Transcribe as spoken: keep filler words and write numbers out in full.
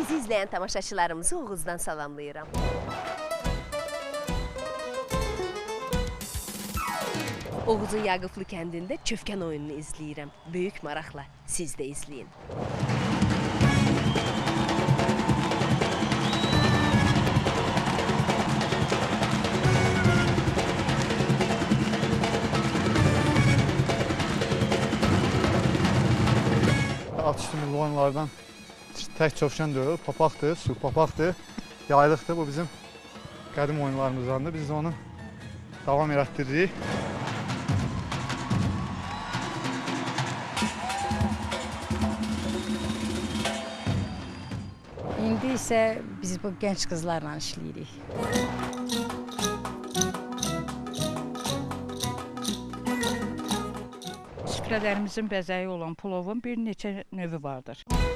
Bizi izləyən tamaşaçılarımızı Oğuzdan salamlayıram. Oğuzun Yaqıflı kəndində çövkən oyununu izləyirəm. Böyük maraqla siz də izləyin. At üstümüzlü oyunlardan tək çövkən deyil, papaqdır, su papaqdır, yaylıqdır. Bu bizim qədim oyunlarımızdandır. Biz onu davam elətdiririk. İndi isə biz bu gənc qızlarla işləyirik. Süfrələrimizin bəzəyi olan pulovun bir neçə növü vardır.